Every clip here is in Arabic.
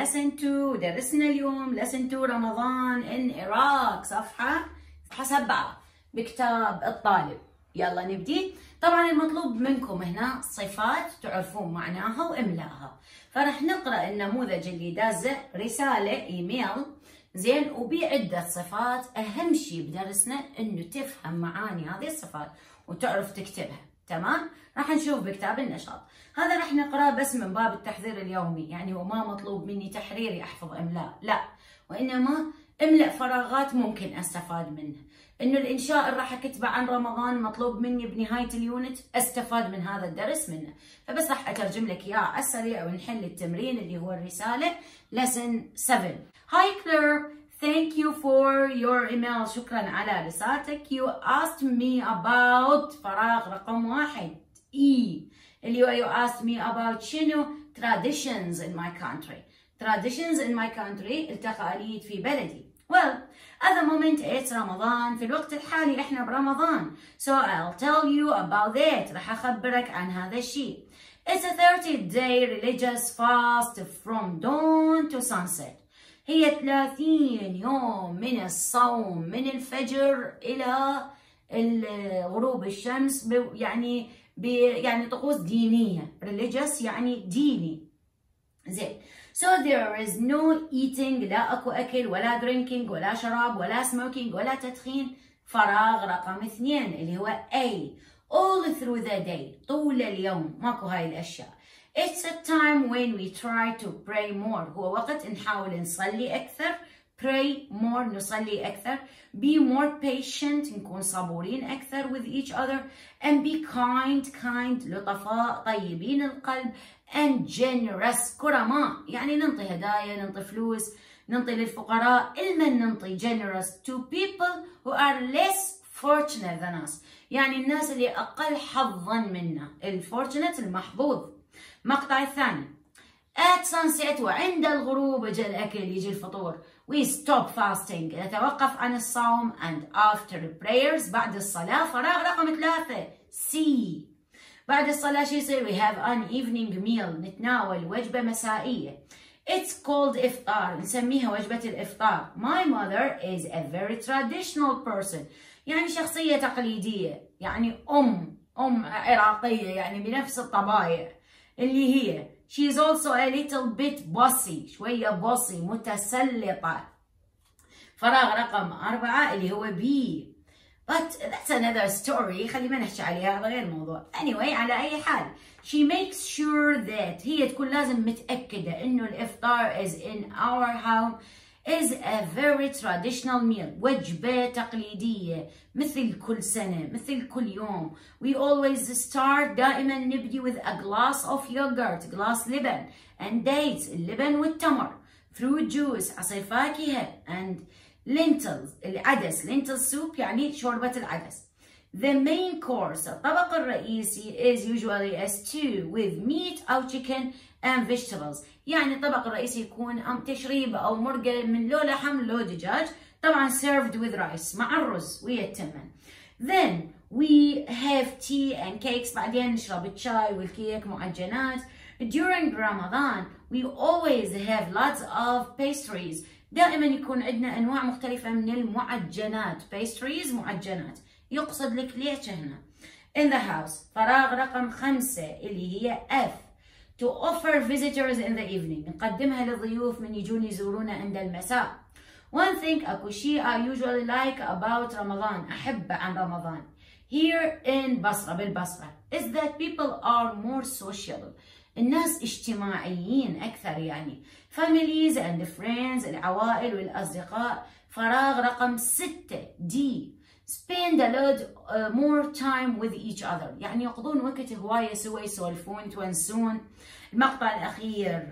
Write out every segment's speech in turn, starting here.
lesson 2 درسنا اليوم lesson 2 رمضان in Iraq صفحة 7 بكتاب الطالب. يلا نبدي. طبعا المطلوب منكم هنا صفات تعرفون معناها وإملاها، فرح نقرأ النموذج اللي دازه رسالة إيميل زين وبعدة صفات. أهم شيء بدرسنا إنه تفهم معاني هذه الصفات وتعرف تكتبها. تمام؟ راح نشوف بكتاب النشاط. هذا راح نقراه بس من باب التحضير اليومي، يعني هو ما مطلوب مني تحريري أحفظ إملاء، لا، وإنما املأ فراغات ممكن أستفاد منها. إنه الإنشاء اللي راح أكتبه عن رمضان مطلوب مني بنهاية اليونت أستفاد من هذا الدرس منه، فبس راح أترجم لك إياه على السريع ونحل التمرين اللي هو الرسالة lesson 7. Hi Claire, thank you for your email. شكرا على رسالتك. You asked me about فراغ رقم 1 اللي هو you asked me about شنو traditions in my country. Traditions in my country التقاليد في بلدي. Well, at the moment it's رمضان. في الوقت الحالي احنا برمضان. So I'll tell you about that. راح أخبرك عن هذا الشيء. It's a 30-day religious fast from dawn to sunset. هي 30 يوم من الصوم من الفجر إلى غروب الشمس، يعني طقوس دينية. religious يعني ديني. زين. So there is no eating، لا أكو أكل ولا drinking ولا شراب ولا smoking ولا تدخين. فراغ رقم 2 اللي هو A. all through the day طول اليوم ماكو هاي الأشياء. It's a time when we try to pray more. هو وقت نحاول نصلي أكثر. pray more نصلي أكثر. be more patient نكون صبورين أكثر with each other. and be kind لطفاء طيبين القلب. and generous كرماء، يعني ننطي هدايا، ننطي فلوس، ننطي للفقراء. المن ننطي generous to people who are less fortunate than us، يعني الناس اللي أقل حظا منا. الfortunate المحظوظ. مقطع الثاني at sunset وعند الغروب يجي الأكل، يجي الفطور. we stop fasting نتوقف عن الصوم. and after prayers بعد الصلاة فراغ رقم 3 C. بعد الصلاة شو يصير؟ we have an evening meal نتناول وجبة مسائية. it's called إفطار نسميها وجبة الإفطار. my mother is a very traditional person يعني شخصية تقليدية، يعني أم عراقية يعني بنفس الطبايع اللي هي she is also a little bit bossy شوية bossy متسلطة. فراغ رقم 4 اللي هو B. but that's another story خلي ما نحكي عليها، هذا غير موضوع. anyway على أي حال she makes sure that هي تكون لازم متأكدة إنه الإفطار is in our home is a very traditional meal وجبة تقليدية مثل كل سنة مثل كل يوم. we always start دائما نبدي with a glass of yogurt glass لبن and dates اللبن والتمر. fruit juice عصير فاكهة and lentils العدس lentil soup يعني شوربة العدس. the main course الطبق الرئيسي is usually a stew with meat أو chicken and vegetables، يعني الطبق الرئيسي يكون تشريب أو مرقة من لو لحم لو دجاج، طبعا served with rice مع الرز ويا التمن. then we have tea and cakes بعدين نشرب الشاي والكيك معجنات. during Ramadan we always have lots of pastries دائما يكون عندنا أنواع مختلفة من المعجنات. pastries معجنات. يقصد لك ليش هنا in the house. فراغ رقم 5 اللي هي F. to offer visitors in the evening نقدمها للضيوف من يجون يزورونا عند المساء. one thing أكو شيء I usually like about رمضان أحبه عن رمضان here in بصرة بالبصرة is that people are more sociable الناس اجتماعيين أكثر، يعني families and friends العوائل والأصدقاء. فراغ رقم 6 D. spend a lot more time with each other يعني يقضون وقت هواية سوا يسولفون يتونسون. المقطع الأخير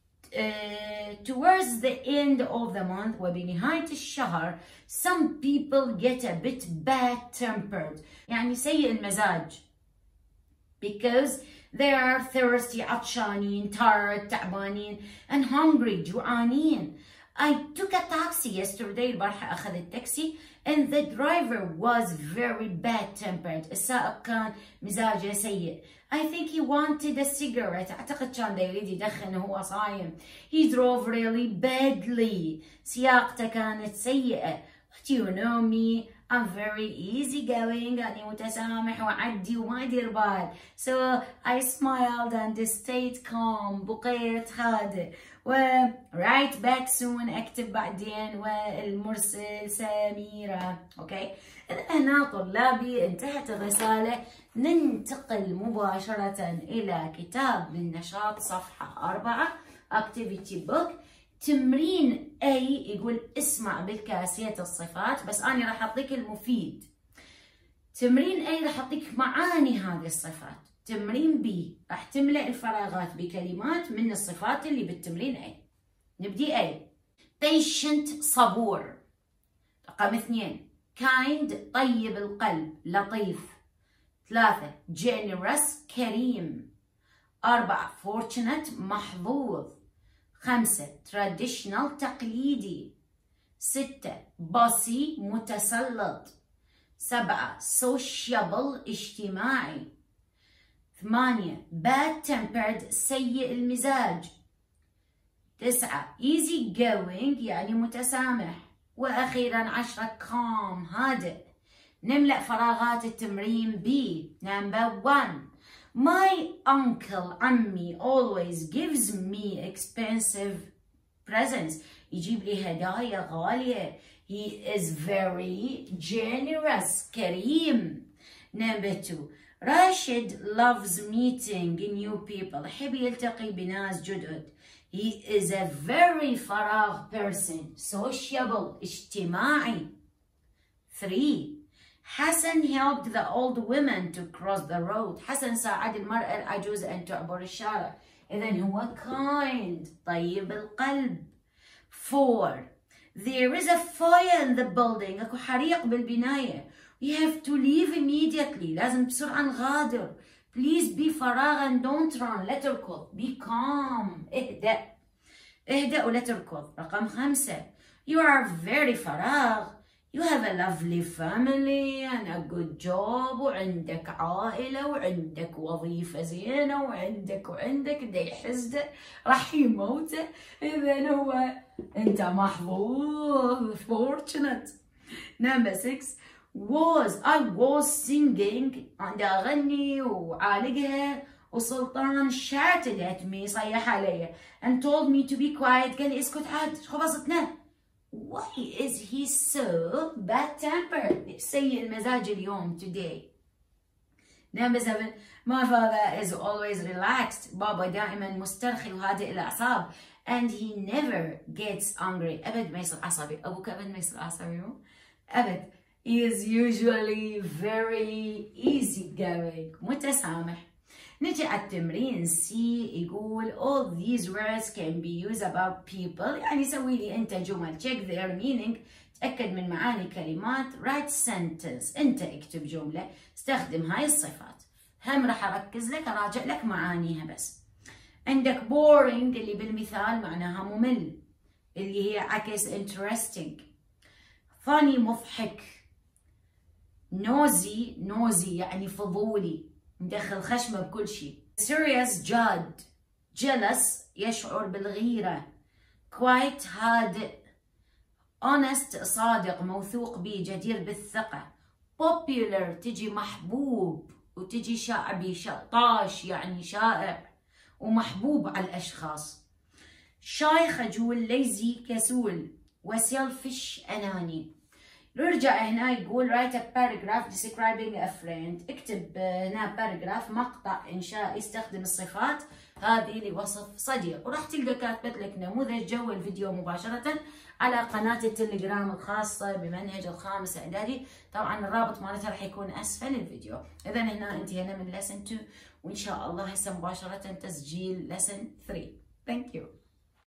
towards the end of the month وبنهاية الشهر some people get a bit bad tempered يعني سيء المزاج because they are thirsty عطشانين tired تعبانين and hungry جوعانين. I took a taxi yesterday البارحة أخذت تاكسي and the driver was very bad-tempered. السائق كان مزاجه سيء. I think he wanted a cigarette. أعتقد كان يريد يدخن وهو صايم. He drove really badly. سياقته كانت سيئة. But you know me, I'm very easygoing. أنا متسامح وعدي وما أدير بال. So I smiled and stayed calm. بقيت هادئ. و write back soon. أكتب بعدين. والمرسل سميرة. أوكي. هنا طلابي انتهت الرسالة. ننتقل مباشرة إلى كتاب للنشاط صفحة 4 Activity Book. تمرين A يقول اسمع بالكاسية الصفات، بس أنا راح أعطيك المفيد. تمرين A راح أعطيك معاني هذه الصفات. تمرين B راح تملأ الفراغات بكلمات من الصفات اللي بالتمرين A. نبدي A. patient صبور. رقم 2 kind طيب القلب لطيف. 3 generous كريم. 4 fortunate محظوظ. 5 traditional تقليدي. 6 bossy متسلط. 7 sociable اجتماعي. 8 bad tempered سيء المزاج. 9 easy going يعني متسامح. وأخيرا 10 calm هادئ. نملأ فراغات التمرين B. Number 1 My uncle عمي always gives me expensive presents. يجيب لي هدايا غالية. He is very generous كريم. Number 2 راشد loves meeting new people. يحب يلتقي بناس جدد. He is a very فراغ person. Sociable اجتماعي. 3 حسن helped the old women to cross the road. حسن ساعد المرأة العجوز أن تعبر الشارع. إذن هو kind طيب القلب. 4 There is a fire in the building. أكو حريق بالبناية. We have to leave immediately. لازم بسرعة نغادر. Please be فراغ and don't run. لا تركض. Be calm. اهدأ ولا تركض. رقم 5 You are very فراغ. You have a lovely family and a good job. وعندك عائلة وعندك وظيفة زينة وعندك دا يحزده راح يموته. إذن هو أنت محظوظ. Fortunate. Number 6 I was singing. عندي أغني وعالقها وسلطان shouted at me صيح علي and told me to be quiet. قال لي اسكت عاد خبصتنا. Why is he so bad-tempered? سيء المزاج اليوم today. Number 7 My father is always relaxed. بابا دائما مسترخي وهادئ الأعصاب. And he never gets angry. أبد ما يصير عصبي. أبوك أبد ما يصير عصبي مو؟ أبد. He is usually very easygoing. متسامح. نجي على التمرين C يقول all these words can be used about people. يعني سوي لي أنت جمل check their meaning. تأكد من معاني كلمات. write sentence. أنت اكتب جملة. استخدم هاي الصفات. هم راح أركز لك أراجع لك معانيها بس. عندك boring اللي بالمثال معناها ممل. اللي هي عكس interesting. funny مضحك. nosy يعني فضولي. مدخل خشمه بكل شيء. serious جاد. jealous يشعر بالغيرة. quiet هادئ. honest صادق موثوق به جدير بالثقة. popular تجي محبوب وتجي شعبي طاش يعني شائع ومحبوب على الأشخاص. shy خجول lazy كسول وselfish أناني. نرجع هنا يقول write a paragraph describing a friend. اكتب هنا paragraph مقطع إنشائي يستخدم الصفات هذه لوصف صديق. وراح تلقى كاتبت لك نموذج جو الفيديو مباشرة على قناة التليجرام الخاصة بمنهج الخامس إعدادي. طبعا الرابط مالتها راح يكون أسفل الفيديو. إذا هنا انتهينا من lesson 2 وإن شاء الله هسه مباشرة تسجيل lesson 3. Thank you.